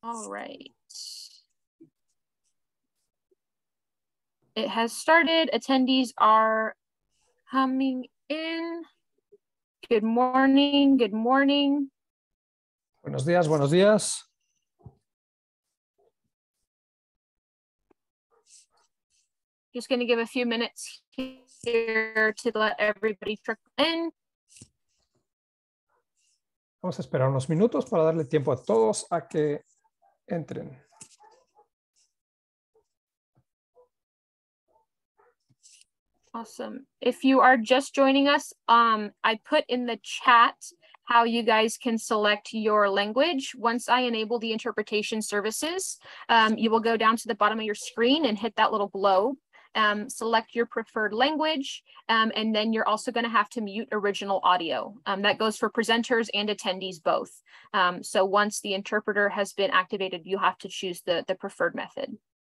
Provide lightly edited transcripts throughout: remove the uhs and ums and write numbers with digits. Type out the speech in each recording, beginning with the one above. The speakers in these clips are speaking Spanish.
All right. It has started. Attendees are coming in. Good morning. Good morning. Buenos días, buenos días. Just going to give a few minutes here to let everybody trickle in. Vamos a esperar unos minutos para darle tiempo a todos a que entren. Awesome. If you are just joining us, I put in the chat how you guys can select your language. Once I enable the interpretation services, you will go down to the bottom of your screen and hit that little globe. Select your preferred language, and then you're also going to have to mute original audio. That goes for presenters and attendees both. So once the interpreter has been activated, you have to choose the preferred method.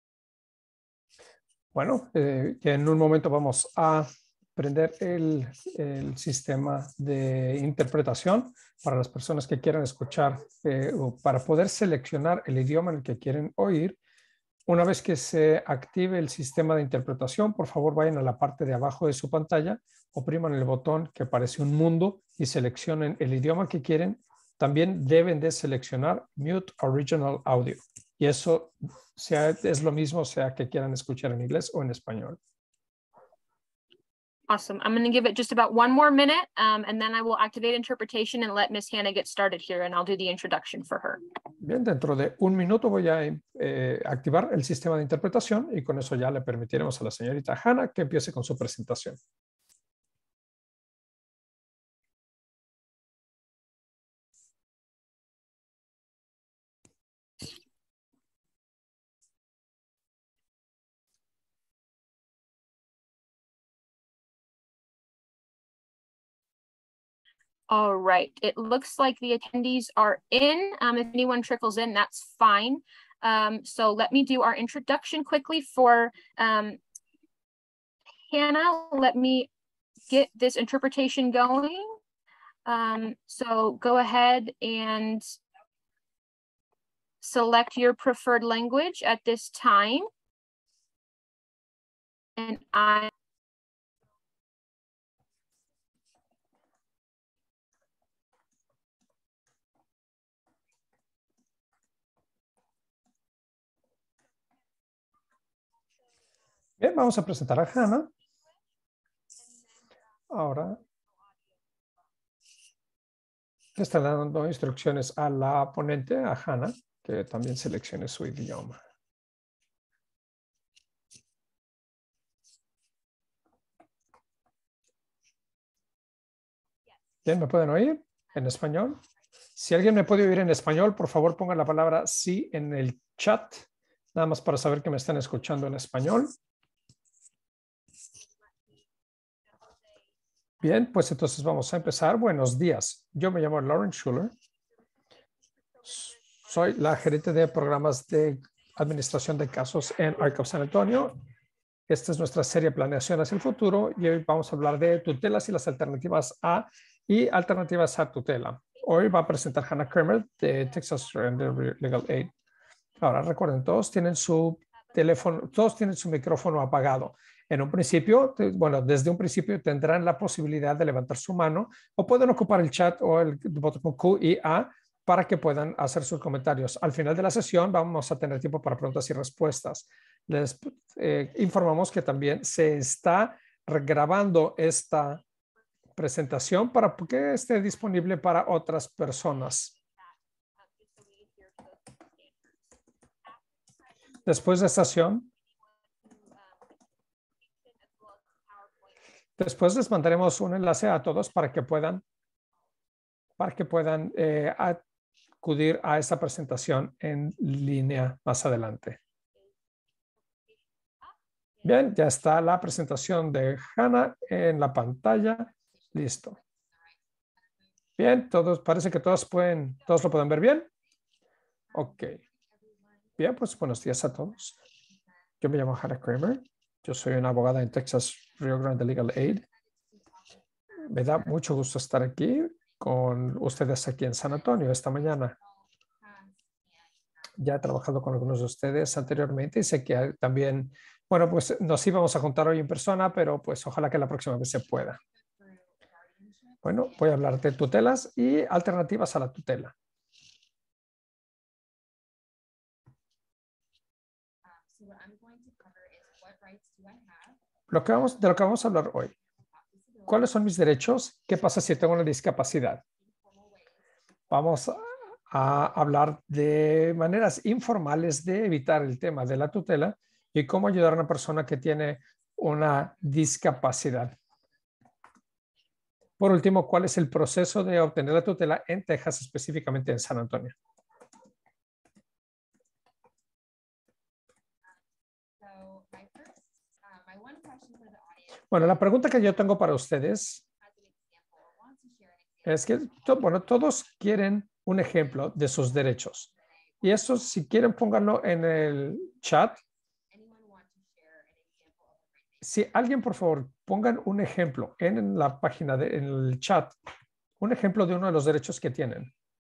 Bueno, ya en un momento vamos a prender el sistema de interpretación para las personas que quieran escuchar o para poder seleccionar el idioma en el que quieren oír. Una vez que se active el sistema de interpretación, por favor vayan a la parte de abajo de su pantalla, opriman el botón que aparece un mundo y seleccionen el idioma que quieren. También deben de seleccionar Mute Original Audio. Y eso es lo mismo, sea que quieran escuchar en inglés o en español. Awesome. I'm going to give it just about one more minute, and then I will activate interpretation and let Miss Hannah get started here, and I'll do the introduction for her. Bien, dentro de un minuto voy a activar el sistema de interpretación y con eso ya le permitiremos a la señorita Hannah que empiece con su presentación. All right, it looks like the attendees are in. If anyone trickles in, that's fine. So let me do our introduction quickly for Hannah. Let me get this interpretation going. So go ahead and select your preferred language at this time. And Bien, vamos a presentar a Hannah. Ahora le están dando instrucciones a la ponente, a Hannah, que también seleccione su idioma. Bien, ¿me pueden oír en español? Si alguien me puede oír en español, por favor pongan la palabra sí en el chat, nada más para saber que me están escuchando en español. Bien, pues entonces vamos a empezar. Buenos días. Yo me llamo Lauren Schuller. Soy la gerente de programas de administración de casos en ARC San Antonio. Esta es nuestra serie Planeación hacia el futuro y hoy vamos a hablar de tutelas y las alternativas a y alternativas a tutela. Hoy va a presentar Hannah Kramer de Texas Surrender Legal Aid. Ahora recuerden, todos tienen su teléfono, todos tienen su micrófono apagado. En un principio, bueno, desde un principio tendrán la posibilidad de levantar su mano o pueden ocupar el chat o el botón Q y A para que puedan hacer sus comentarios. Al final de la sesión vamos a tener tiempo para preguntas y respuestas. Les informamos que también se está grabando esta presentación para que esté disponible para otras personas. Después de esta sesión, después les mandaremos un enlace a todos para que puedan acudir a esta presentación en línea más adelante. Bien, ya está la presentación de Hannah en la pantalla. Listo. Bien, todos, parece que todos lo pueden ver bien. Ok. Bien, pues buenos días a todos. Yo me llamo Hannah Kramer. Yo soy una abogada en Texas Rio Grande Legal Aid. Me da mucho gusto estar aquí con ustedes aquí en San Antonio esta mañana. Ya he trabajado con algunos de ustedes anteriormente y sé que también, bueno, pues nos íbamos a juntar hoy en persona, pero pues ojalá que la próxima vez se pueda. Bueno, voy a hablar de tutelas y alternativas a la tutela. De lo que vamos a hablar hoy. ¿Cuáles son mis derechos? ¿Qué pasa si tengo una discapacidad? Vamos a hablar de maneras informales de evitar el tema de la tutela y cómo ayudar a una persona que tiene una discapacidad. Por último, ¿cuál es el proceso de obtener la tutela en Texas, específicamente en San Antonio? Bueno, la pregunta que yo tengo para ustedes es que, bueno, todos quieren un ejemplo de sus derechos. Y eso, si quieren, pónganlo en el chat. Si alguien, por favor, pongan un ejemplo en la página, en el chat, un ejemplo de uno de los derechos que tienen.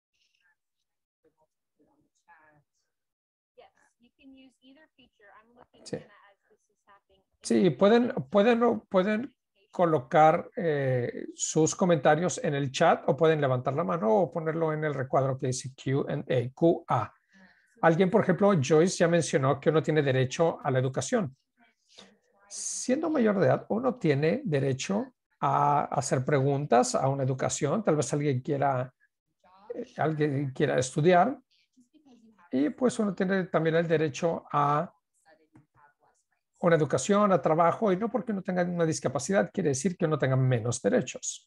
Sí, sí, pueden colocar sus comentarios en el chat o pueden levantar la mano o ponerlo en el recuadro que dice Q&A. Alguien, por ejemplo, Joyce ya mencionó que uno tiene derecho a la educación. Siendo mayor de edad, uno tiene derecho a hacer preguntas a una educación. Tal vez alguien quiera estudiar y pues uno tiene también el derecho a una educación, a trabajo, y no porque uno tenga una discapacidad quiere decir que uno tenga menos derechos.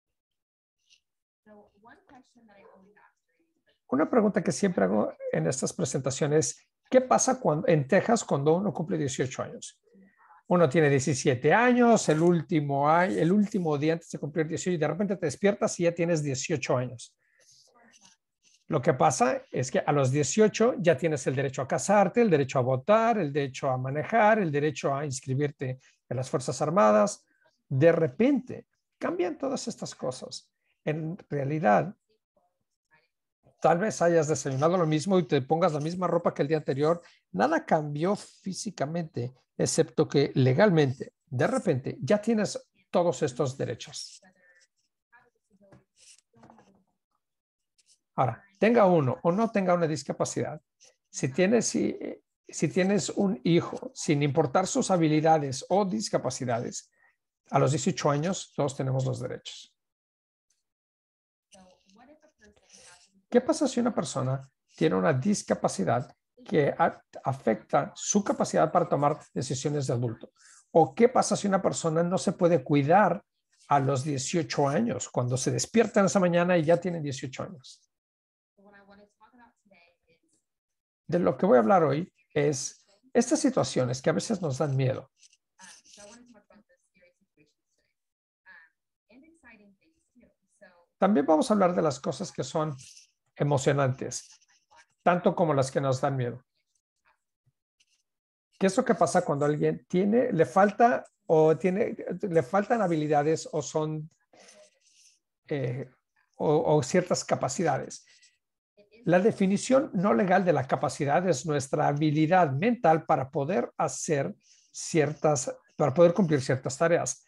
Una pregunta que siempre hago en estas presentaciones, ¿qué pasa en Texas cuando uno cumple 18 años? Uno tiene 17 años, el último día antes de cumplir 18 y de repente te despiertas y ya tienes 18 años. Lo que pasa es que a los 18 ya tienes el derecho a casarte, el derecho a votar, el derecho a manejar, el derecho a inscribirte en las Fuerzas Armadas. De repente cambian todas estas cosas. En realidad, tal vez hayas desayunado lo mismo y te pongas la misma ropa que el día anterior. Nada cambió físicamente, excepto que legalmente, de repente, ya tienes todos estos derechos. Ahora, tenga uno o no tenga una discapacidad, si tienes un hijo, sin importar sus habilidades o discapacidades, a los 18 años todos tenemos los derechos. ¿Qué pasa si una persona tiene una discapacidad que afecta su capacidad para tomar decisiones de adulto? ¿O qué pasa si una persona no se puede cuidar a los 18 años, cuando se despierta en esa mañana y ya tiene 18 años? De lo que voy a hablar hoy es estas situaciones que a veces nos dan miedo. También vamos a hablar de las cosas que son emocionantes, tanto como las que nos dan miedo. ¿Qué es lo que pasa cuando alguien le faltan habilidades o son o ciertas capacidades? La definición no legal de la capacidad es nuestra habilidad mental para poder cumplir ciertas tareas.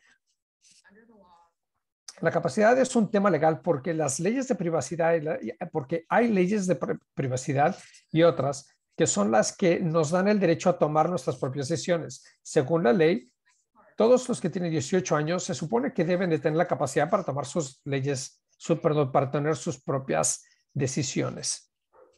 La capacidad es un tema legal porque las leyes de privacidad, porque hay leyes de privacidad y otras que son las que nos dan el derecho a tomar nuestras propias decisiones. Según la ley, todos los que tienen 18 años se supone que deben de tener la capacidad para tomar para tener sus propias decisiones.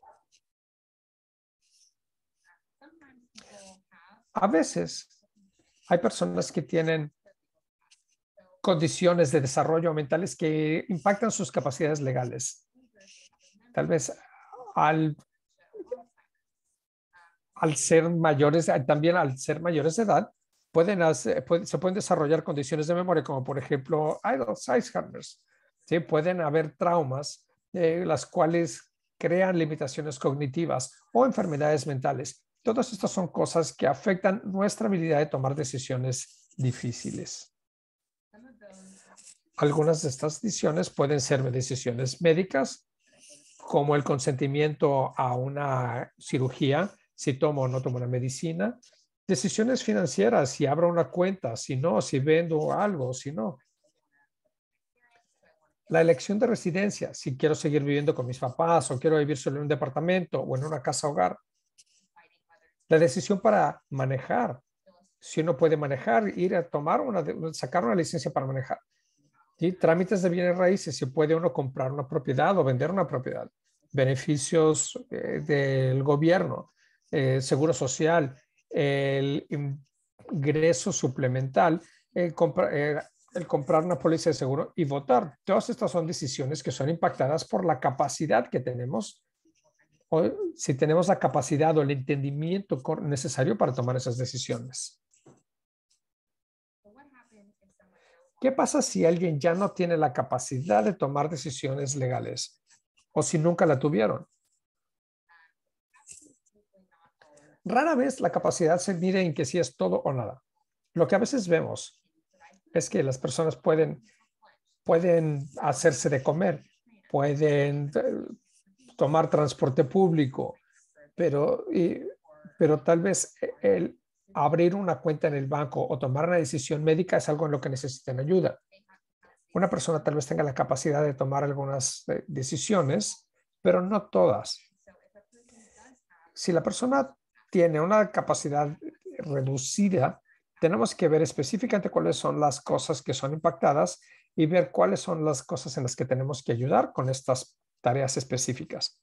A veces hay personas que tienen condiciones de desarrollo mentales que impactan sus capacidades legales. Tal vez al ser mayores, también al ser mayores de edad, se pueden desarrollar condiciones de memoria, como por ejemplo Alzheimer's. ¿Sí? Pueden haber traumas, las cuales crean limitaciones cognitivas o enfermedades mentales. Todas estas son cosas que afectan nuestra habilidad de tomar decisiones difíciles. Algunas de estas decisiones pueden ser decisiones médicas, como el consentimiento a una cirugía, si tomo o no tomo una medicina, decisiones financieras, si abro una cuenta, si no, si vendo algo, si no. La elección de residencia, si quiero seguir viviendo con mis papás o quiero vivir solo en un departamento o en una casa hogar. La decisión para manejar, si uno puede manejar, ir a tomar sacar una licencia para manejar. Y trámites de bienes raíces, si puede uno comprar una propiedad o vender una propiedad. Beneficios del gobierno, seguro social, el ingreso suplemental, el comprar una póliza de seguro y votar. Todas estas son decisiones que son impactadas por la capacidad que tenemos, o si tenemos la capacidad o el entendimiento necesario para tomar esas decisiones. ¿Qué pasa si alguien ya no tiene la capacidad de tomar decisiones legales o si nunca la tuvieron? Rara vez la capacidad se mide en que si es todo o nada. Lo que a veces vemos es que las personas pueden hacerse de comer, pueden tomar transporte público, pero tal vez el abrir una cuenta en el banco o tomar una decisión médica es algo en lo que necesitan ayuda. Una persona tal vez tenga la capacidad de tomar algunas decisiones, pero no todas. Si la persona tiene una capacidad reducida, tenemos que ver específicamente cuáles son las cosas que son impactadas y ver cuáles son las cosas en las que tenemos que ayudar con estas tareas específicas.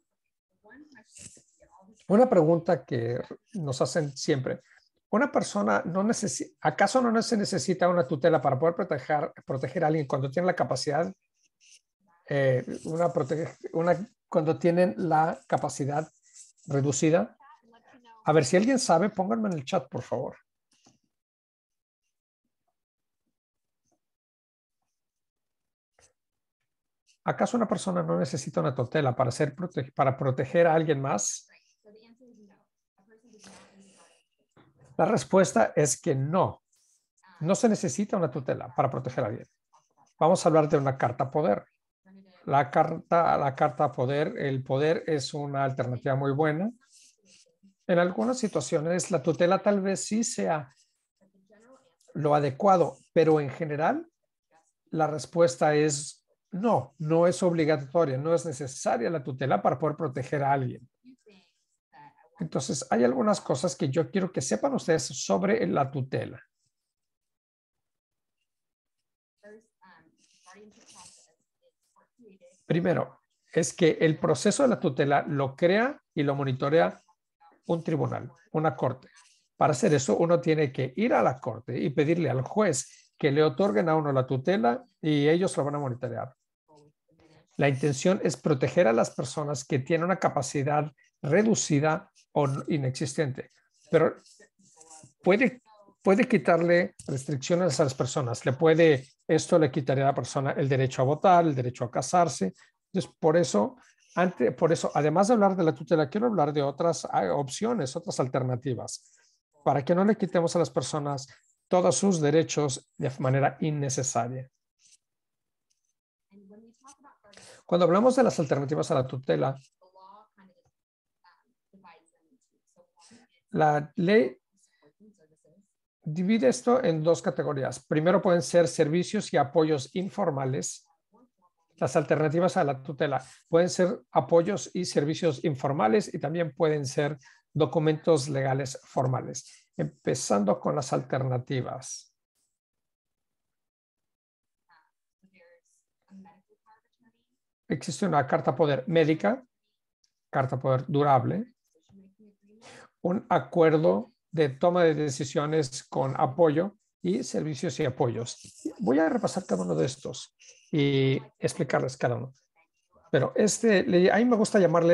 Una pregunta que nos hacen siempre: ¿una persona acaso no se necesita una tutela para poder proteger a alguien cuando tiene la capacidad, cuando tienen la capacidad reducida? A ver, si alguien sabe, pónganme en el chat, por favor. ¿Acaso una persona no necesita una tutela para proteger a alguien más? La respuesta es que no. No se necesita una tutela para proteger a alguien. Vamos a hablar de una carta poder. La carta poder, el poder es una alternativa muy buena. En algunas situaciones, la tutela tal vez sí sea lo adecuado, pero en general, la respuesta es no, no es obligatoria, no es necesaria la tutela para poder proteger a alguien. Entonces, hay algunas cosas que yo quiero que sepan ustedes sobre la tutela. Primero, es que el proceso de la tutela lo crea y lo monitorea un tribunal, una corte. Para hacer eso, uno tiene que ir a la corte y pedirle al juez que le otorguen a uno la tutela y ellos lo van a monitorear. La intención es proteger a las personas que tienen una capacidad reducida o inexistente, pero puede quitarle restricciones a las personas. Esto le quitaría a la persona el derecho a votar, el derecho a casarse. Entonces, por eso, además de hablar de la tutela, quiero hablar de otras opciones, otras alternativas, para que no le quitemos a las personas todos sus derechos de manera innecesaria. Cuando hablamos de las alternativas a la tutela, la ley divide esto en dos categorías. Primero pueden ser servicios y apoyos informales. Las alternativas a la tutela pueden ser apoyos y servicios informales y también pueden ser documentos legales formales. Empezando con las alternativas. Existe una carta poder médica, carta poder durable, un acuerdo de toma de decisiones con apoyo y servicios y apoyos. Voy a repasar cada uno de estos y explicarles cada uno. Pero a mí me gusta llamarle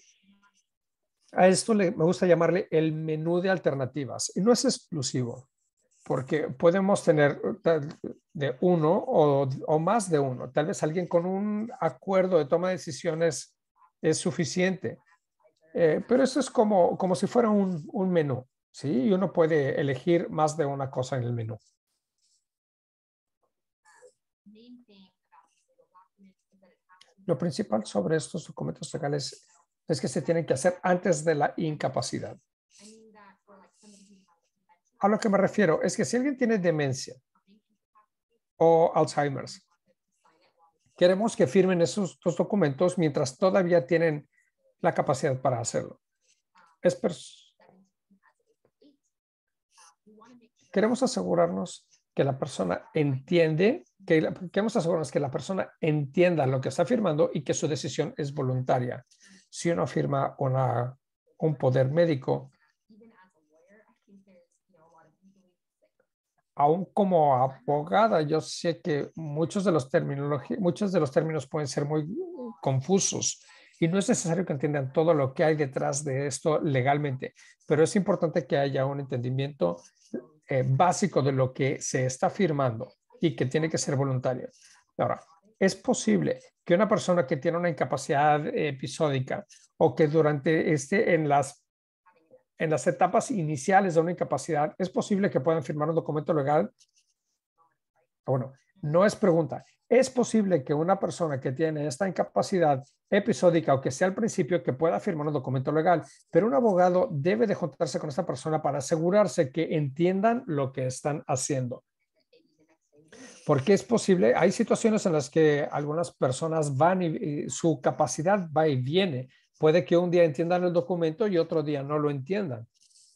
me gusta llamarle el menú de alternativas. Y no es exclusivo, porque podemos tener de uno o más de uno. Tal vez alguien con un acuerdo de toma de decisiones es suficiente. Pero eso es como si fuera un menú, ¿sí? Y uno puede elegir más de una cosa en el menú. Lo principal sobre estos documentos legales es que se tienen que hacer antes de la incapacidad. A lo que me refiero es que si alguien tiene demencia o Alzheimer's, queremos que firmen esos dos documentos mientras todavía tienen la capacidad para hacerlo. Queremos asegurarnos que la persona queremos asegurarnos que la persona entienda lo que está firmando y que su decisión es voluntaria. Si uno firma un poder médico, aún como abogada, yo sé que muchos de los términos pueden ser muy confusos y no es necesario que entiendan todo lo que hay detrás de esto legalmente, pero es importante que haya un entendimiento básico de lo que se está firmando y que tiene que ser voluntario. Ahora, es posible que una persona que tiene una incapacidad episódica o que durante en las etapas iniciales de una incapacidad, es posible que puedan firmar un documento legal. Bueno, no es pregunta. Es posible que una persona que tiene esta incapacidad episódica o que sea al principio que pueda firmar un documento legal, pero un abogado debe de juntarse con esta persona para asegurarse que entiendan lo que están haciendo. Porque es posible, hay situaciones en las que algunas personas van y su capacidad va y viene. Puede que un día entiendan el documento y otro día no lo entiendan.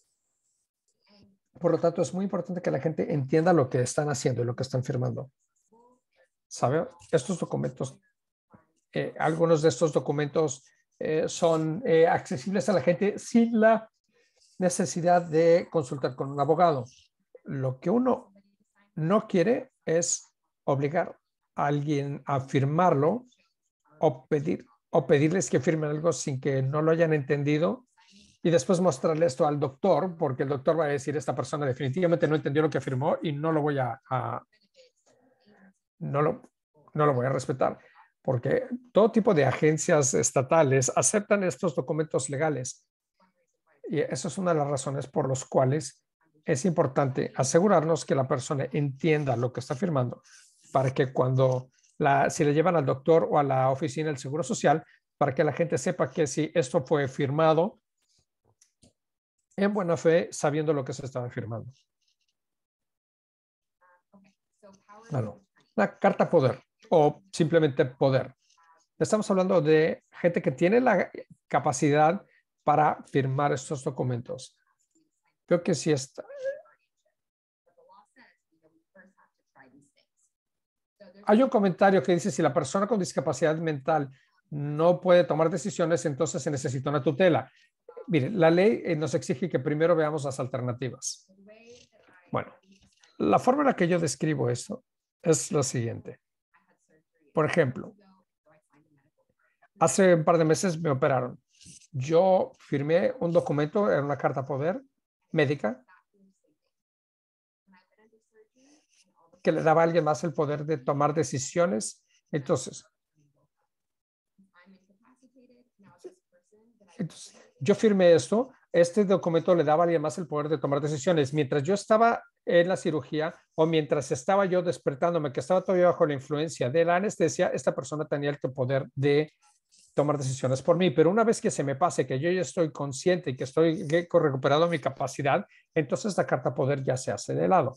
Por lo tanto, es muy importante que la gente entienda lo que están haciendo y lo que están firmando. ¿Sabe? Estos documentos, algunos de estos documentos son accesibles a la gente sin la necesidad de consultar con un abogado. Lo que uno no quiere es obligar a alguien a firmarlo o pedirles que firmen algo sin que no lo hayan entendido y después mostrarle esto al doctor, porque el doctor va a decir, esta persona definitivamente no entendió lo que firmó y no lo voy no lo voy a respetar, porque todo tipo de agencias estatales aceptan estos documentos legales. Y eso es una de las razones por las cuales es importante asegurarnos que la persona entienda lo que está firmando para que si le llevan al doctor o a la oficina del Seguro Social, para que la gente sepa que si esto fue firmado en buena fe, sabiendo lo que se estaba firmando. Bueno, la carta poder o simplemente poder. Estamos hablando de gente que tiene la capacidad para firmar estos documentos. Creo que sí está. Hay un comentario que dice, si la persona con discapacidad mental no puede tomar decisiones, entonces se necesita una tutela. Mire, la ley nos exige que primero veamos las alternativas. Bueno, la forma en la que yo describo esto es la siguiente. Por ejemplo, hace un par de meses me operaron. Yo firmé un documento, era una carta poder médica, que le daba a alguien más el poder de tomar decisiones. Entonces, yo firmé esto. Este documento le daba a alguien más el poder de tomar decisiones. Mientras yo estaba en la cirugía o mientras estaba yo despertándome, que estaba todavía bajo la influencia de la anestesia, esta persona tenía el poder de tomar decisiones por mí. Pero una vez que se me pase, que yo ya estoy consciente y que estoy recuperado mi capacidad, entonces la carta poder ya se hace de lado.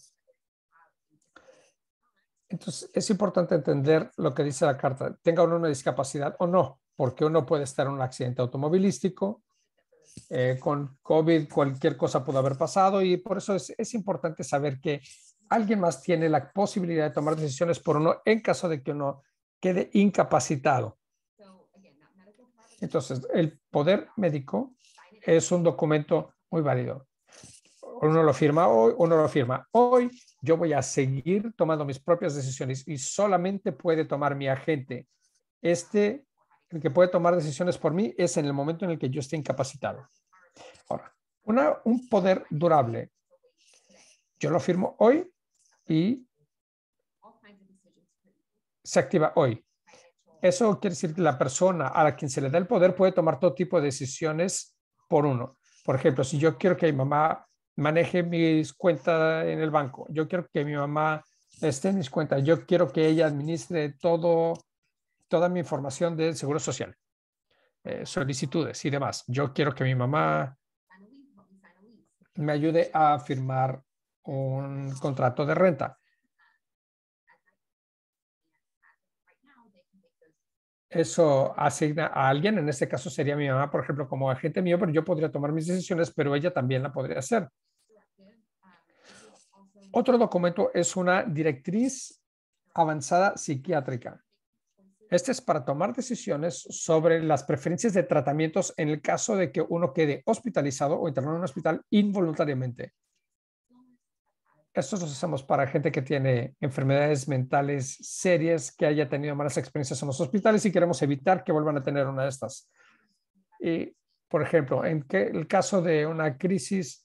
Entonces, es importante entender lo que dice la carta, tenga uno una discapacidad o no, porque uno puede estar en un accidente automovilístico, con COVID, cualquier cosa pudo haber pasado y por eso es importante saber que alguien más tiene la posibilidad de tomar decisiones por uno en caso de que uno quede incapacitado. Entonces, el poder médico es un documento muy válido. Uno lo firma hoy, uno lo firma hoy. Yo voy a seguir tomando mis propias decisiones y solamente puede tomar mi agente. El que puede tomar decisiones por mí es en el momento en el que yo esté incapacitado. Ahora, un poder durable. Yo lo firmo hoy y se activa hoy. Eso quiere decir que la persona a la quien se le da el poder puede tomar todo tipo de decisiones por uno. Por ejemplo, si yo quiero que mi mamá maneje mis cuentas en el banco, yo quiero que mi mamá esté en mis cuentas. Yo quiero que ella administre toda mi información del Seguro Social, solicitudes y demás. Yo quiero que mi mamá me ayude a firmar un contrato de renta. Eso asigna a alguien, en este caso sería mi mamá, por ejemplo, como agente mío, pero yo podría tomar mis decisiones, pero ella también la podría hacer. Otro documento es una directriz avanzada psiquiátrica. Este es para tomar decisiones sobre las preferencias de tratamientos en el caso de que uno quede hospitalizado o internado en un hospital involuntariamente. Estos los hacemos para gente que tiene enfermedades mentales serias, que haya tenido malas experiencias en los hospitales y queremos evitar que vuelvan a tener una de estas. Y, por ejemplo, en el caso de una crisis,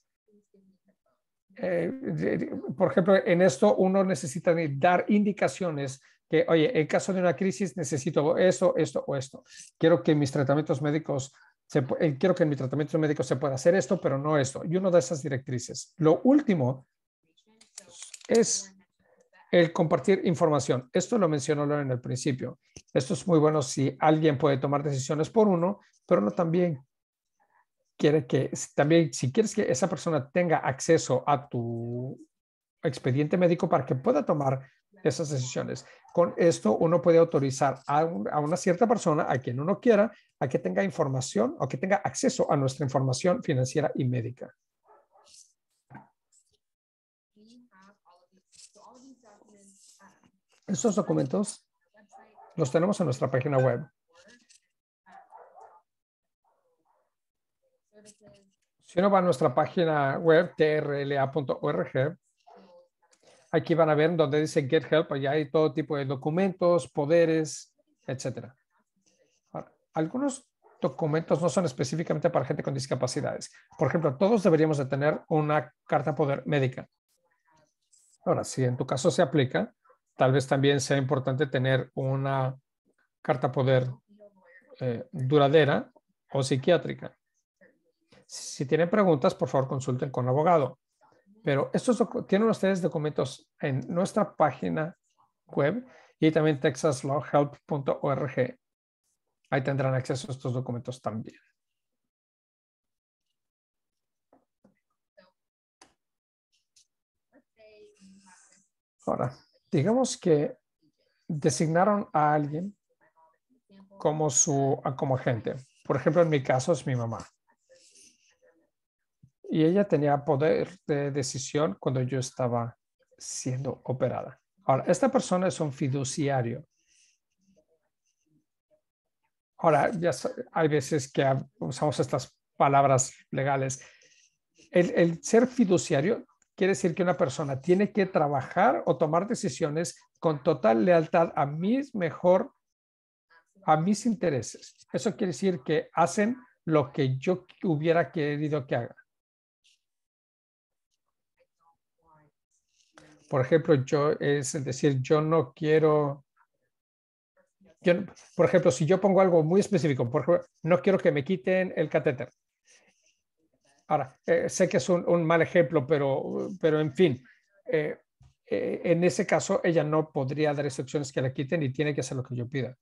por ejemplo, en esto uno necesita dar indicaciones que, oye, en caso de una crisis necesito esto, esto o esto. Quiero que mis tratamientos médicos, quiero que en mi tratamiento médico se pueda hacer esto, pero no esto. Y una de esas directrices. Lo último es el compartir información. Esto lo mencionó en el principio. Esto es muy bueno si alguien puede tomar decisiones por uno, pero uno también quiere que, también si quieres que esa persona tenga acceso a tu expediente médico para que pueda tomar esas decisiones. Con esto uno puede autorizar a una cierta persona, a quien uno quiera, a que tenga información o que tenga acceso a nuestra información financiera y médica. Estos documentos los tenemos en nuestra página web. Si uno va a nuestra página web, trla.org, aquí van a ver donde dice Get Help, allá hay todo tipo de documentos, poderes, etc. Ahora, algunos documentos no son específicamente para gente con discapacidades. Por ejemplo, todos deberíamos de tener una carta poder médica. Ahora, si en tu caso se aplica, tal vez también sea importante tener una carta poder duradera o psiquiátrica. Si tienen preguntas, por favor, consulten con un abogado. Pero estos tienen ustedes documentos en nuestra página web y también texaslawhelp.org. Ahí tendrán acceso a estos documentos también. Ahora, digamos que designaron a alguien como agente. Por ejemplo, en mi caso es mi mamá. Y ella tenía poder de decisión cuando yo estaba siendo operada. Ahora, esta persona es un fiduciario. Ahora, ya hay veces que usamos estas palabras legales. El ser fiduciario quiere decir que una persona tiene que trabajar o tomar decisiones con total lealtad a mis intereses. Eso quiere decir que hacen lo que yo hubiera querido que haga. Por ejemplo, yo no quiero, por ejemplo, si yo pongo algo muy específico, por ejemplo, no quiero que me quiten el catéter. Ahora, sé que es un mal ejemplo, pero en fin, en ese caso ella no podría dar instrucciones que la quiten y tiene que hacer lo que yo pida.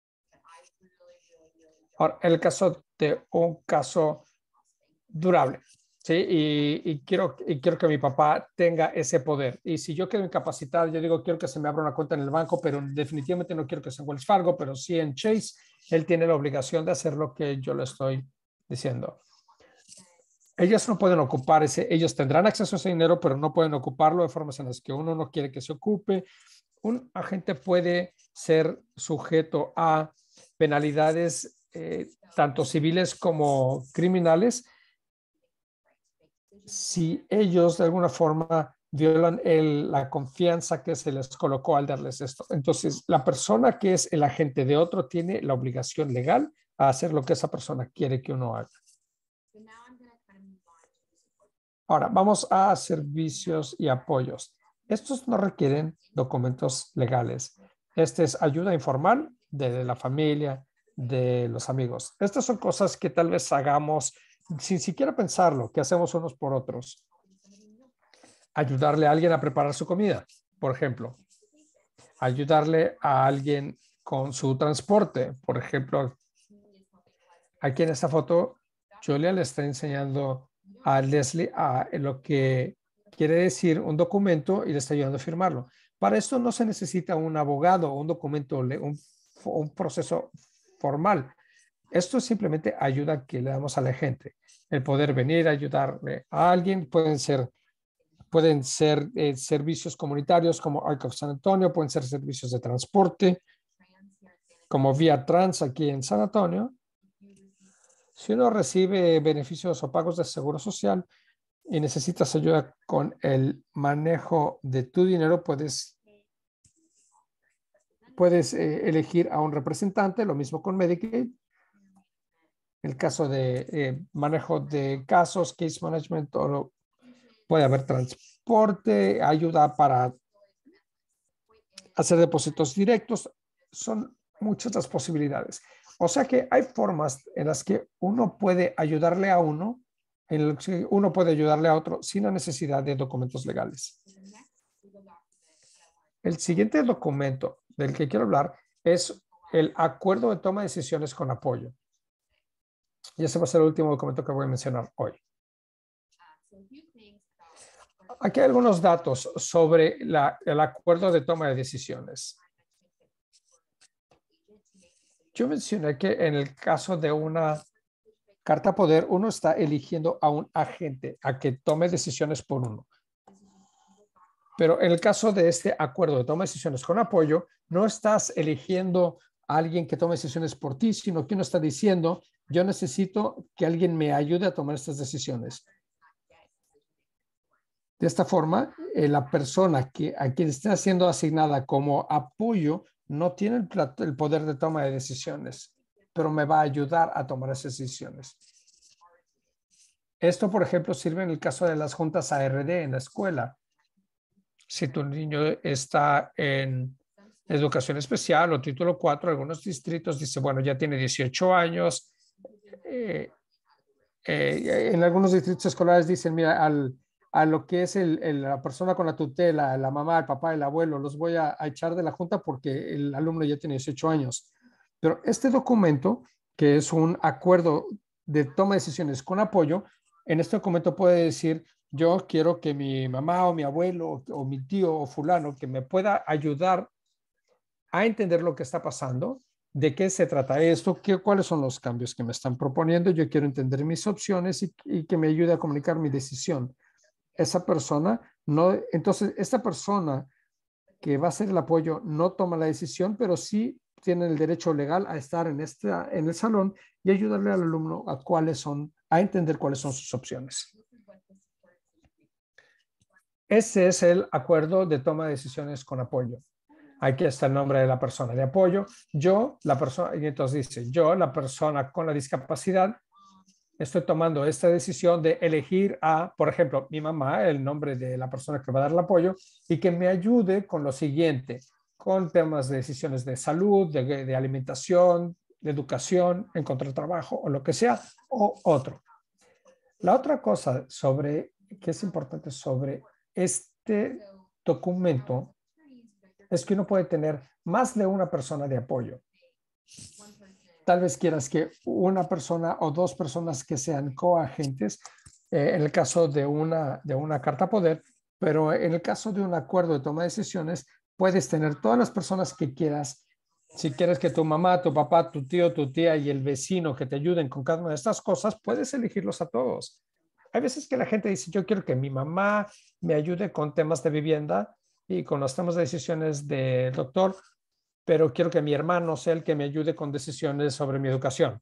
Ahora, en el caso de un caso durable, ¿sí? Y quiero que mi papá tenga ese poder. Y si yo quedo incapacitado, yo digo, quiero que se me abra una cuenta en el banco, pero definitivamente no quiero que sea en Wells Fargo, pero sí en Chase. Él tiene la obligación de hacer lo que yo le estoy diciendo. Ellos no pueden ocupar ellos tendrán acceso a ese dinero, pero no pueden ocuparlo de formas en las que uno no quiere que se ocupe. Un agente puede ser sujeto a penalidades tanto civiles como criminales si ellos de alguna forma violan la confianza que se les colocó al darles esto. Entonces, la persona que es el agente de otro tiene la obligación legal a hacer lo que esa persona quiere que uno haga. Ahora, vamos a servicios y apoyos. Estos no requieren documentos legales. Este es ayuda informal de la familia, de los amigos. Estas son cosas que tal vez hagamos sin siquiera pensarlo, que hacemos unos por otros. Ayudarle a alguien a preparar su comida. Por ejemplo, ayudarle a alguien con su transporte. Por ejemplo, aquí en esta foto, Julia le está enseñando a Leslie lo que quiere decir un documento y le está ayudando a firmarlo. Para esto no se necesita un abogado o un documento, un proceso formal. Esto simplemente ayuda que le damos a la gente. El poder venir a ayudarle a alguien. Pueden ser servicios comunitarios como Arc of San Antonio, pueden ser servicios de transporte como Vía Trans aquí en San Antonio. Si uno recibe beneficios o pagos de seguro social y necesitas ayuda con el manejo de tu dinero, puedes elegir a un representante, lo mismo con Medicaid. El caso de manejo de casos, case management, puede haber transporte, ayuda para hacer depósitos directos. Son muchas las posibilidades. O sea que hay formas en las que uno puede ayudarle a uno, en las que uno puede ayudarle a otro sin la necesidad de documentos legales. El siguiente documento del que quiero hablar es el acuerdo de toma de decisiones con apoyo. Y ese va a ser el último documento que voy a mencionar hoy. Aquí hay algunos datos sobre el acuerdo de toma de decisiones. Yo mencioné que en el caso de una carta poder, uno está eligiendo a un agente a que tome decisiones por uno. Pero en el caso de este acuerdo de toma de decisiones con apoyo, no estás eligiendo a alguien que tome decisiones por ti, sino que uno está diciendo, yo necesito que alguien me ayude a tomar estas decisiones. De esta forma, la persona a quien está siendo asignada como apoyo no tiene el poder de toma de decisiones, pero me va a ayudar a tomar esas decisiones. Esto, por ejemplo, sirve en el caso de las juntas ARD en la escuela. Si tu niño está en educación especial o título 4, algunos distritos dicen, bueno, ya tiene 18 años. En algunos distritos escolares dicen, mira, a lo que es la persona con la tutela, la mamá, el papá, el abuelo, los voy a echar de la junta porque el alumno ya tiene 18 años. Pero este documento, que es un acuerdo de toma de decisiones con apoyo, en este documento puede decir, yo quiero que mi mamá o mi abuelo o mi tío o fulano que me pueda ayudar a entender lo que está pasando, de qué se trata esto, cuáles son los cambios que me están proponiendo. Yo quiero entender mis opciones y que me ayude a comunicar mi decisión. Esa persona no, entonces esta persona que va a hacer el apoyo no toma la decisión, pero sí tiene el derecho legal a estar en el salón y ayudarle al alumno a entender cuáles son sus opciones. Ese es el acuerdo de toma de decisiones con apoyo. Aquí está el nombre de la persona de apoyo. Y entonces dice, yo, la persona con la discapacidad, estoy tomando esta decisión de elegir por ejemplo, mi mamá, el nombre de la persona que va a dar el apoyo, y que me ayude con lo siguiente, con temas de decisiones de salud, de alimentación, de educación, encontrar trabajo o lo que sea, o otro. La otra cosa que es importante sobre este documento es que uno puede tener más de una persona de apoyo. Tal vez quieras que una persona o dos personas que sean coagentes en el caso de una carta poder, pero en el caso de un acuerdo de toma de decisiones, puedes tener todas las personas que quieras. Si quieres que tu mamá, tu papá, tu tío, tu tía y el vecino que te ayuden con cada una de estas cosas, puedes elegirlos a todos. Hay veces que la gente dice, yo quiero que mi mamá me ayude con temas de vivienda y con los temas de decisiones del doctor, pero quiero que mi hermano sea el que me ayude con decisiones sobre mi educación.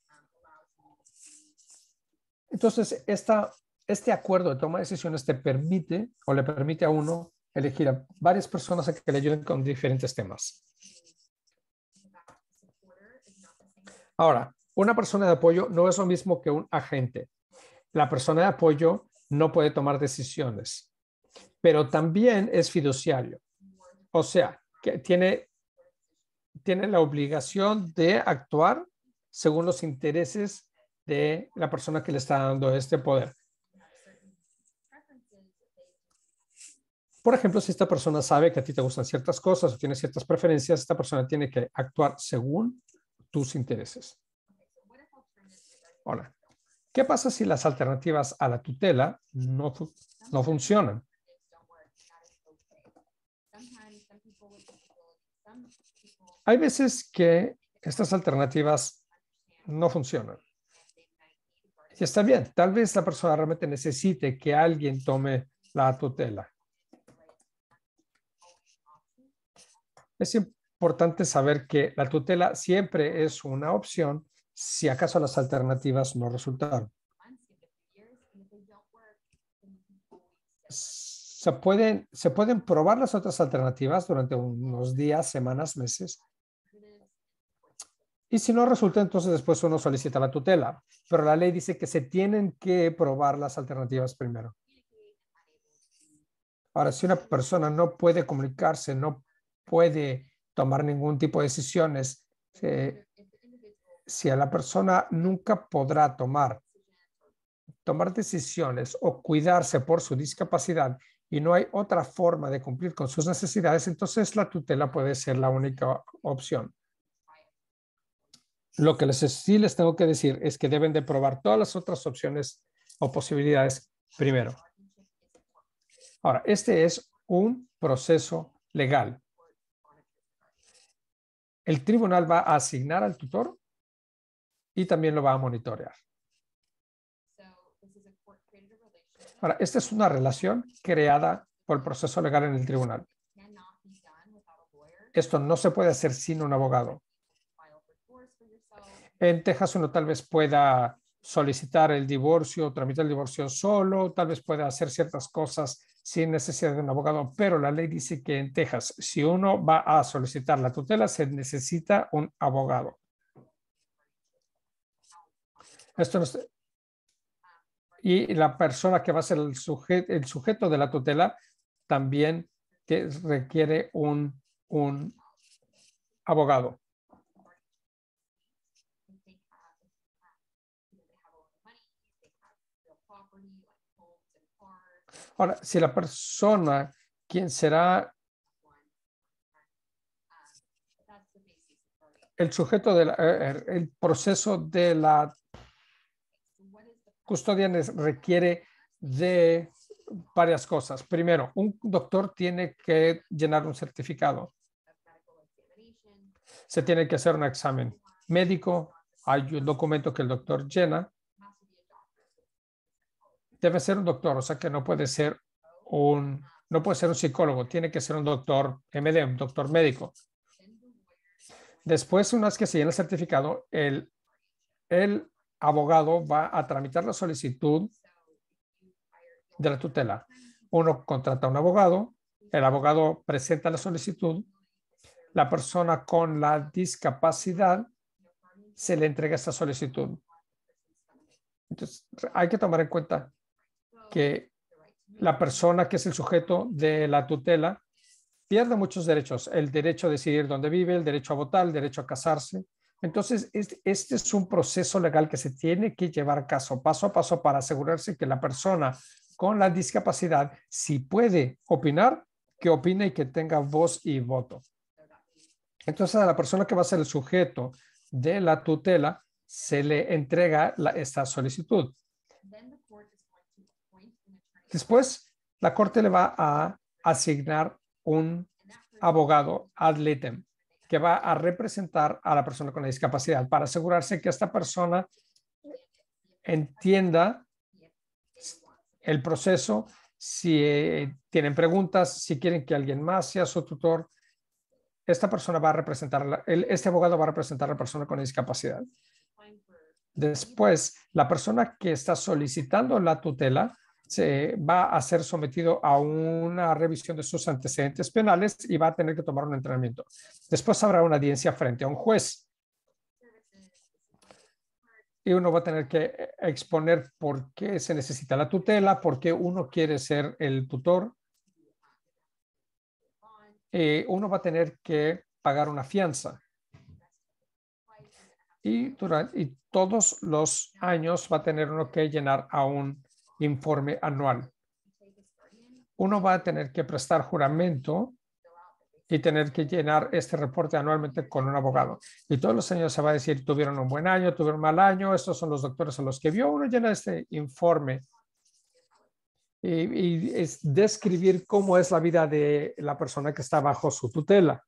Entonces, este acuerdo de toma de decisiones te permite o le permite a uno elegir a varias personas a que le ayuden con diferentes temas. Ahora, una persona de apoyo no es lo mismo que un agente. La persona de apoyo no puede tomar decisiones, pero también es fiduciario. O sea, que tiene la obligación de actuar según los intereses de la persona que le está dando este poder. Por ejemplo, si esta persona sabe que a ti te gustan ciertas cosas o tiene ciertas preferencias, esta persona tiene que actuar según tus intereses. Ahora, ¿qué pasa si las alternativas a la tutela no funcionan? Hay veces que estas alternativas no funcionan. Y está bien, tal vez la persona realmente necesite que alguien tome la tutela. Es importante saber que la tutela siempre es una opción si acaso las alternativas no resultaron. Se pueden probar las otras alternativas durante unos días, semanas, meses. Y si no resulta, entonces después uno solicita la tutela. Pero la ley dice que se tienen que probar las alternativas primero. Ahora, si una persona no puede comunicarse, no puede tomar ningún tipo de decisiones, si a la persona nunca podrá tomar decisiones o cuidarse por su discapacidad y no hay otra forma de cumplir con sus necesidades, entonces la tutela puede ser la única opción. Lo que sí les tengo que decir es que deben de probar todas las otras opciones o posibilidades primero. Ahora, este es un proceso legal. El tribunal va a asignar al tutor y también lo va a monitorear. Ahora, esta es una relación creada por el proceso legal en el tribunal. Esto no se puede hacer sin un abogado. En Texas uno tal vez pueda solicitar el divorcio, tramitar el divorcio solo, tal vez pueda hacer ciertas cosas sin necesidad de un abogado, pero la ley dice que en Texas, si uno va a solicitar la tutela, se necesita un abogado. Esto no es, y la persona que va a ser el sujeto de la tutela también requiere un abogado. Ahora, si la persona quien será el sujeto el proceso de la custodia requiere de varias cosas. Primero, un doctor tiene que llenar un certificado. Se tiene que hacer un examen médico. Hay un documento que el doctor llena. Debe ser un doctor, o sea que no puede ser un psicólogo, tiene que ser un doctor MD, un doctor médico. Después, una vez que se llena el certificado, el abogado va a tramitar la solicitud de la tutela. Uno contrata a un abogado, el abogado presenta la solicitud, la persona con la discapacidad se le entrega esta solicitud. Entonces, hay que tomar en cuenta que la persona que es el sujeto de la tutela pierde muchos derechos, el derecho a decidir dónde vive, el derecho a votar, el derecho a casarse. Entonces, este es un proceso legal que se tiene que llevar paso a paso para asegurarse que la persona con la discapacidad, si puede opinar, que opine y que tenga voz y voto. Entonces, a la persona que va a ser el sujeto de la tutela, se le entrega esta solicitud. Después, la corte le va a asignar un abogado ad litem que va a representar a la persona con la discapacidad para asegurarse que esta persona entienda el proceso, si tienen preguntas, si quieren que alguien más sea su tutor. Esta persona va a representar, este abogado va a representar a la persona con discapacidad. Después, la persona que está solicitando la tutela se va a ser sometido a una revisión de sus antecedentes penales y va a tener que tomar un entrenamiento. Después habrá una audiencia frente a un juez. Y uno va a tener que exponer por qué se necesita la tutela, por qué uno quiere ser el tutor. Uno va a tener que pagar una fianza. Y todos los años va a tener uno que llenar a un informe anual. uno va a tener que prestar juramento y tener que llenar este reporte anualmente con un abogado. Y todos los años se va a decir, tuvieron un buen año, tuvieron un mal año, estos son los doctores a los que vio. Uno llena este informe y es describir cómo es la vida de la persona que está bajo su tutela.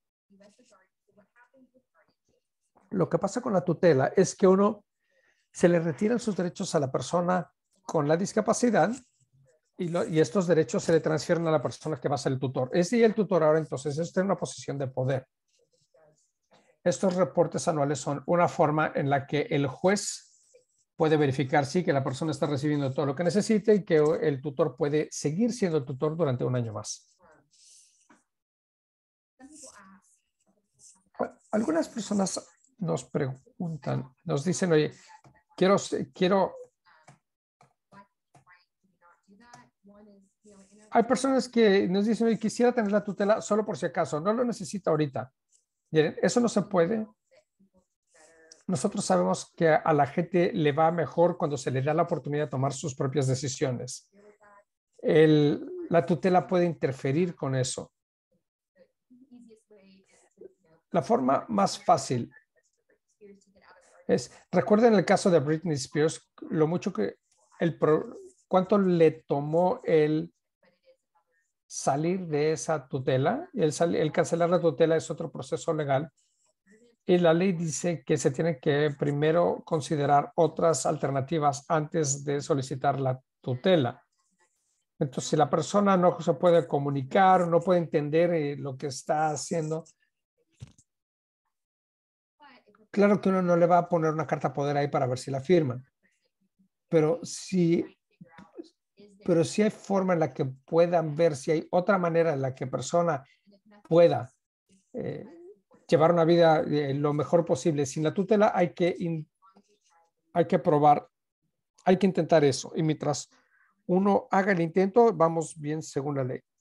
Lo que pasa con la tutela es que uno se le retiran sus derechos a la persona con la discapacidad y estos derechos se le transfieren a la persona que va a ser el tutor. Y el tutor ahora entonces está en una posición de poder. Estos reportes anuales son una forma en la que el juez puede verificar sí que la persona está recibiendo todo lo que necesita y que el tutor puede seguir siendo el tutor durante un año más. Algunas personas nos preguntan, nos dicen, oye, quiero. Hay personas que nos dicen, oye, quisiera tener la tutela solo por si acaso, no lo necesita ahorita. Miren, eso no se puede. Nosotros sabemos que a la gente le va mejor cuando se le da la oportunidad de tomar sus propias decisiones. La tutela puede interferir con eso. La forma más fácil es, recuerden el caso de Britney Spears, lo mucho que cuánto le tomó el salir de esa tutela. El cancelar la tutela es otro proceso legal. Y la ley dice que se tiene que primero considerar otras alternativas antes de solicitar la tutela. Entonces, si la persona no se puede comunicar, no puede entender lo que está haciendo, claro que uno no le va a poner una carta poder ahí para ver si la firman. Pero sí hay forma en la que puedan ver si hay otra manera en la que persona pueda llevar una vida lo mejor posible. Sin la tutela hay que probar, hay que intentar eso. Y mientras uno haga el intento, vamos bien según la ley.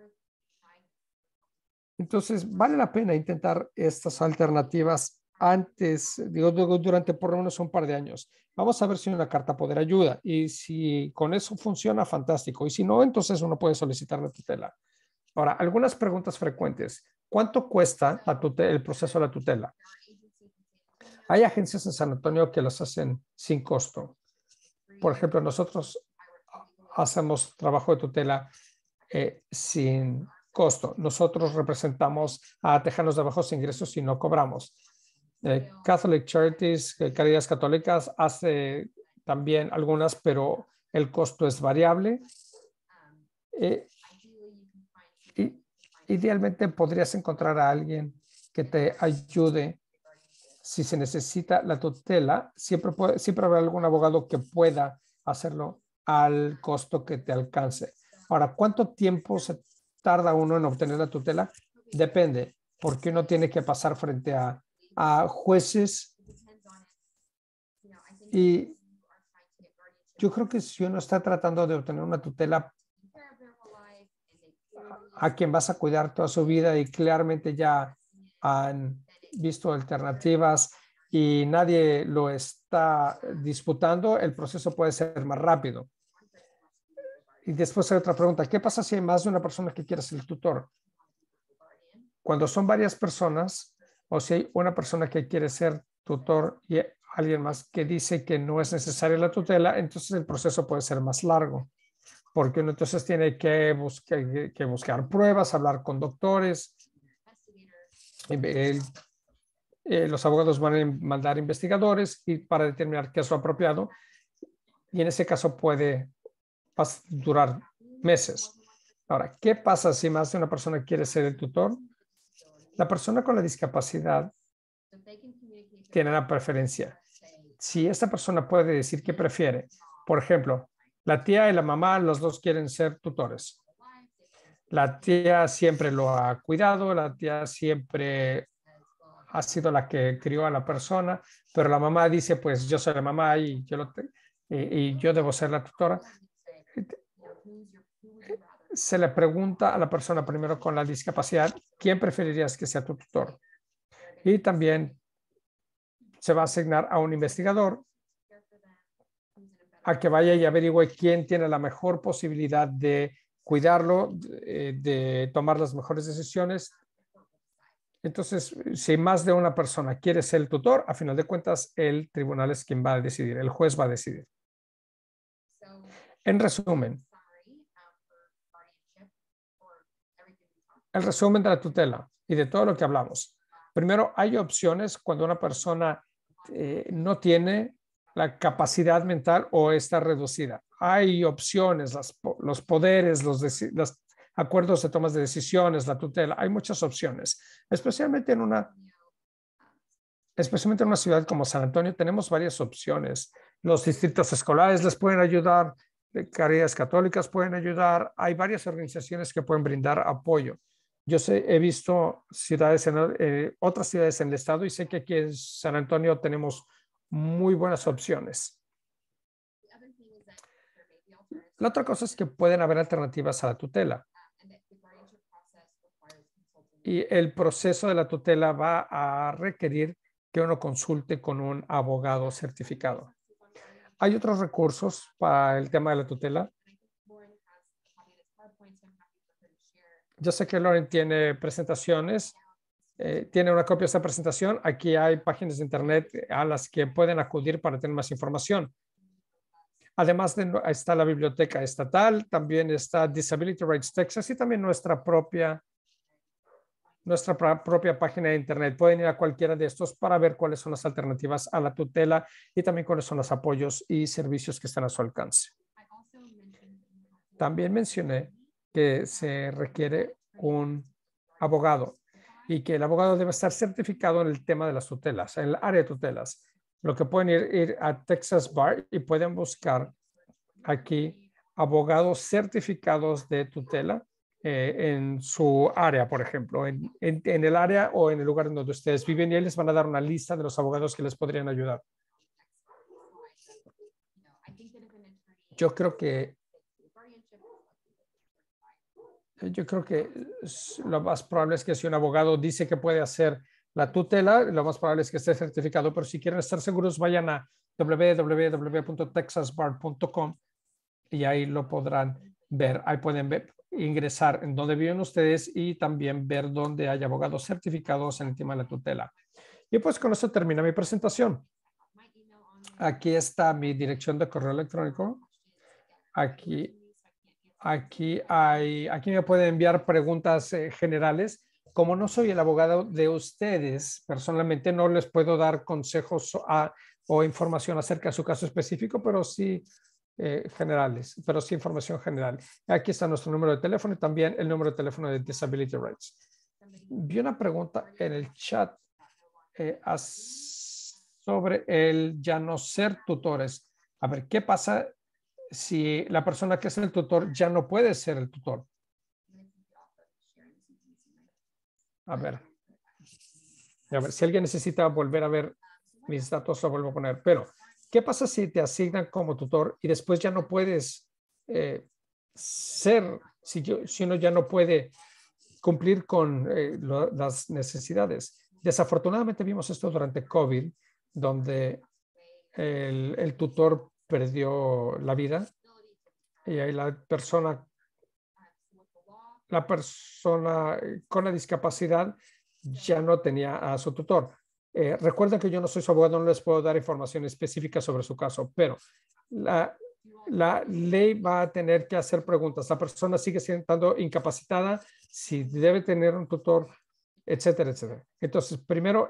Entonces, vale la pena intentar estas alternativas antes, durante por lo menos un par de años. Vamos a ver si una carta poder ayuda. Y si con eso funciona, fantástico. Y si no, entonces uno puede solicitar la tutela. Ahora, algunas preguntas frecuentes. ¿Cuánto cuesta el proceso de la tutela? Hay agencias en San Antonio que las hacen sin costo. Por ejemplo, nosotros hacemos trabajo de tutela sin costo. Nosotros representamos a tejanos de bajos ingresos y no cobramos. Catholic Charities, Caridades Católicas, hace también algunas, pero el costo es variable. Idealmente podrías encontrar a alguien que te ayude. Si se necesita la tutela, siempre habrá algún abogado que pueda hacerlo al costo que te alcance. Ahora, ¿cuánto tiempo se tarda uno en obtener la tutela? Depende, porque uno tiene que pasar frente a jueces. Y yo creo que si uno está tratando de obtener una tutela a quien vas a cuidar toda su vida y claramente ya han visto alternativas y nadie lo está disputando, el proceso puede ser más rápido. Y después hay otra pregunta, ¿qué pasa si hay más de una persona que quiere ser el tutor? Cuando son varias personas o si hay una persona que quiere ser tutor y alguien más que dice que no es necesaria la tutela, entonces el proceso puede ser más largo, porque uno entonces tiene que buscar pruebas, hablar con doctores. Los abogados van a mandar investigadores para determinar qué es lo apropiado. Y en ese caso puede durar meses. Ahora, ¿qué pasa si más de una persona quiere ser el tutor? La persona con la discapacidad tiene una preferencia. Si esta persona puede decir qué prefiere, por ejemplo, la tía y la mamá, los dos quieren ser tutores. La tía siempre lo ha cuidado, la tía siempre ha sido la que crió a la persona, pero la mamá dice, pues yo soy la mamá y yo debo ser la tutora. Se le pregunta a la persona primero con la discapacidad, ¿quién preferirías que sea tu tutor? Y también se va a asignar a un investigador a que vaya y averigüe quién tiene la mejor posibilidad de cuidarlo, de tomar las mejores decisiones. Entonces, si más de una persona quiere ser el tutor, a final de cuentas, el tribunal es quien va a decidir, el juez va a decidir. En resumen, el resumen de la tutela y de todo lo que hablamos. Primero, hay opciones cuando una persona no tiene la capacidad mental o está reducida. Hay opciones, los poderes, los acuerdos de tomas de decisiones, la tutela. Hay muchas opciones, especialmente en una ciudad como San Antonio tenemos varias opciones. Los distritos escolares les pueden ayudar, Caridades Católicas pueden ayudar. Hay varias organizaciones que pueden brindar apoyo. Yo he visto ciudades otras ciudades en el estado y sé que aquí en San Antonio tenemos muy buenas opciones. La otra cosa es que pueden haber alternativas a la tutela. Y el proceso de la tutela va a requerir que uno consulte con un abogado certificado. Hay otros recursos para el tema de la tutela. Yo sé que Lauren tiene presentaciones, tiene una copia de esta presentación. Aquí hay páginas de internet a las que pueden acudir para tener más información. Además está la biblioteca estatal, también está Disability Rights Texas y también nuestra propia página de internet. Pueden ir a cualquiera de estos para ver cuáles son las alternativas a la tutela y también cuáles son los apoyos y servicios que están a su alcance. También mencioné que se requiere un abogado y que el abogado debe estar certificado en el tema de las tutelas, en el área de tutelas. Lo que pueden ir a Texas Bar y pueden buscar aquí abogados certificados de tutela en su área, por ejemplo, en el área o en el lugar en donde ustedes viven, y les van a dar una lista de los abogados que les podrían ayudar. Yo creo que lo más probable es que si un abogado dice que puede hacer la tutela, lo más probable es que esté certificado, pero si quieren estar seguros, vayan a www.texasbar.com y ahí lo podrán ver. Ahí pueden ingresar en dónde viven ustedes y también ver dónde hay abogados certificados en el tema de la tutela. Y pues con eso termina mi presentación. Aquí está mi dirección de correo electrónico. Aquí me pueden enviar preguntas generales. Como no soy el abogado de ustedes, personalmente no les puedo dar consejos o información acerca de su caso específico, pero sí generales, pero sí información general. Aquí está nuestro número de teléfono y también el número de teléfono de Disability Rights. Vi una pregunta en el chat sobre el ya no ser tutores. A ver, ¿qué pasa si la persona que es el tutor ya no puede ser el tutor? A ver, si alguien necesita volver a ver mis datos, lo vuelvo a poner. Pero, ¿qué pasa si te asignan como tutor y después ya no puedes ser, si uno ya no puede cumplir con las necesidades? Desafortunadamente vimos esto durante COVID, donde el tutor perdió la vida y ahí la persona con la discapacidad ya no tenía a su tutor. Recuerden que yo no soy su abogado, no les puedo dar información específica sobre su caso, pero la ley va a tener que hacer preguntas. La persona sigue estando incapacitada, si debe tener un tutor, etcétera, etcétera. Entonces, primero,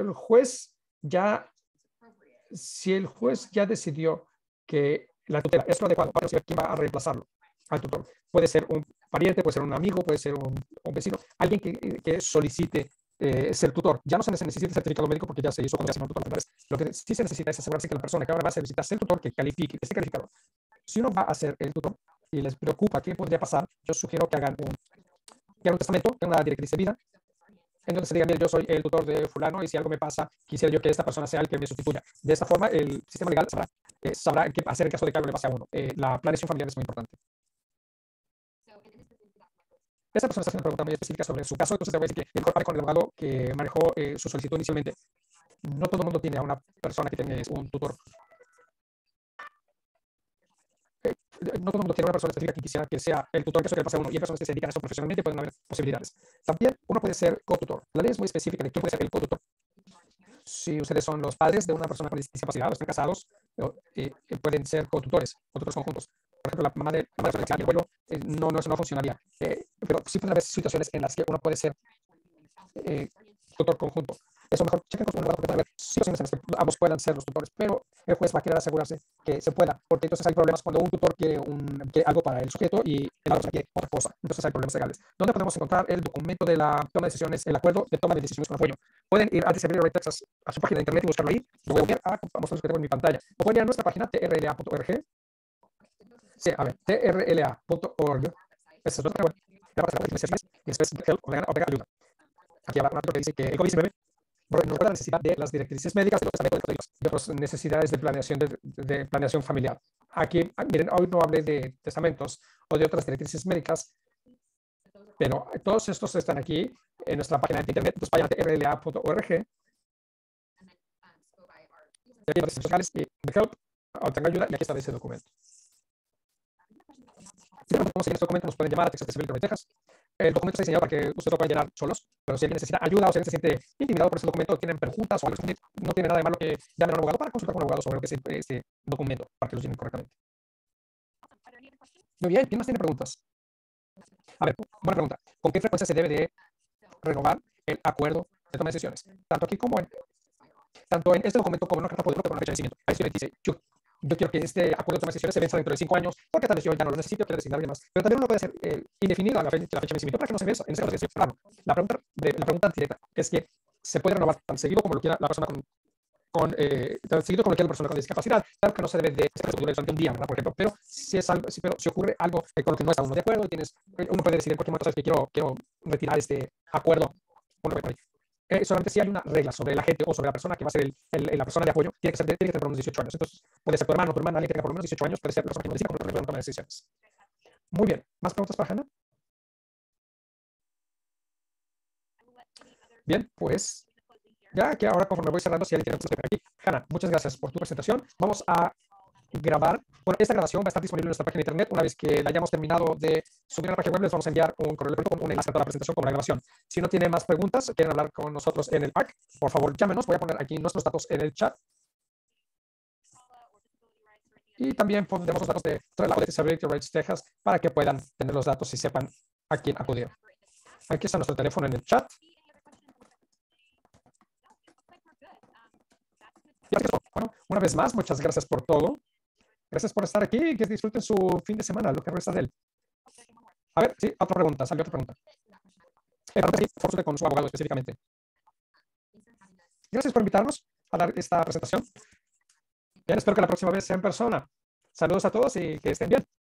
si el juez ya decidió que la tutela es lo adecuado para saber quién va a reemplazarlo al tutor. Puede ser un pariente, puede ser un amigo, puede ser un vecino, alguien que solicite ser tutor. Ya no se necesita certificado médico porque ya se hizo cuando ya se tutor. Lo que sí se necesita es asegurarse que la persona que ahora va a solicitar ser tutor, que califique, que esté calificado. Si uno va a ser el tutor y les preocupa qué podría pasar, yo sugiero que hagan un testamento, una directriz de vida, en donde se diga, mire, yo soy el tutor de fulano y si algo me pasa, quisiera yo que esta persona sea el que me sustituya. De esta forma, el sistema legal sabrá qué hacer en caso de que algo le pase a uno. La planeación familiar es muy importante. Esta persona está haciendo una pregunta muy específica sobre su caso, entonces te voy a decir que incorpore con el abogado que manejó su solicitud inicialmente. No todo el mundo tiene a una persona que tiene un tutor. no todo el mundo tiene una persona específica que quisiera que sea el tutor que eso que le pasa a uno, y hay personas que se dedican a eso profesionalmente, pueden haber posibilidades. También uno puede ser cotutor. La ley es muy específica de quién puede ser el cotutor. Si ustedes son los padres de una persona con discapacidad o están casados, pueden ser cotutores conjuntos. Por ejemplo, la mamá de mi abuelo eso no funcionaría. Pero sí pueden haber situaciones en las que uno puede ser tutor conjunto. Eso mejor chequen con su abogado porque puede haber situaciones en las que ambos puedan ser los tutores, pero el juez va a querer asegurarse que se pueda, porque entonces hay problemas cuando un tutor quiere algo para el sujeto y el otro quiere otra cosa. Entonces hay problemas legales. ¿Dónde podemos encontrar el documento de la toma de decisiones, el acuerdo de toma de decisiones con apoyo? Pueden ir a Disability Rights Texas a su página de internet y buscarlo ahí. Lo voy a mostrarles que tengo en mi pantalla. O pueden ir a nuestra página trla.org. Sí, a ver, trla.org. Esa es nuestra web. La página de decisiones y después Omega ayuda. Aquí habrá un artículo que dice que el COVID-19 nos recuerda la necesidad de las directrices médicas de otras necesidades de planeación familiar. Aquí, miren, hoy no hablé de testamentos o de otras directrices médicas, pero todos estos están aquí en nuestra página de internet, entonces vayan a rla.org. Y aquí hay los sociales y The Help, obtenga ayuda, y aquí está ese documento. Si no podemos seguir este documento, nos pueden llamar a Texas Disability Texas. El documento está diseñado para que ustedes lo puedan llenar solos, pero si alguien necesita ayuda o si alguien se siente intimidado por ese documento, tienen preguntas o algo, no tiene nada de malo que llamen a un abogado para consultar con un abogado sobre lo que es este documento, para que lo llenen correctamente. Muy bien, ¿quién más tiene preguntas? A ver, buena pregunta. ¿Con qué frecuencia se debe de renovar el acuerdo de toma de decisiones? Tanto en este documento como en una carta poder con una fecha de vencimiento. Ahí se dice, yo quiero que este acuerdo de toma de decisiones se venza dentro de 5 años, porque tal vez yo ya no lo necesito, quiero designar a alguien más. Pero también uno puede ser indefinido a la fecha de vencimiento para que no se venza en ese caso de plano. La pregunta directa es que se puede renovar tan seguido como lo quiera la persona tan seguido como lo quiera la persona con discapacidad. Claro que no se debe de hacer durante un día, ¿verdad? Por ejemplo, pero si ocurre algo con lo que no está uno de acuerdo, uno puede decidir en cualquier momento, ¿sabes que quiero retirar este acuerdo? Solamente si hay una regla sobre el agente o sobre la persona que va a ser la persona de apoyo, tiene que tener por lo menos 18 años. Entonces, puede ser tu hermano, alguien que tenga por lo menos 18 años, puede ser la persona que no decida como que toma decisiones. Muy bien. ¿Más preguntas para Hannah? Bien, pues ya que ahora conforme voy cerrando, si alguien tiene preguntas aquí. Hannah, muchas gracias por tu presentación. Vamos a grabar. Bueno, esta grabación va a estar disponible en nuestra página de internet. Una vez que la hayamos terminado de subir a la página web, les vamos a enviar un correo electrónico con un enlace a toda la presentación como la grabación. Si no tienen más preguntas, quieren hablar con nosotros en el PAC, por favor llámenos. Voy a poner aquí nuestros datos en el chat. Y también pondremos los datos de Disability Rights Texas para que puedan tener los datos y sepan a quién acudir. Aquí está nuestro teléfono en el chat. Bueno, una vez más, muchas gracias por todo. Gracias por estar aquí y que disfruten su fin de semana, lo que resta de él. A ver, sí, otra pregunta, salió otra pregunta. Consulte con su abogado específicamente. Gracias por invitarnos a dar esta presentación. Bien, espero que la próxima vez sea en persona. Saludos a todos y que estén bien.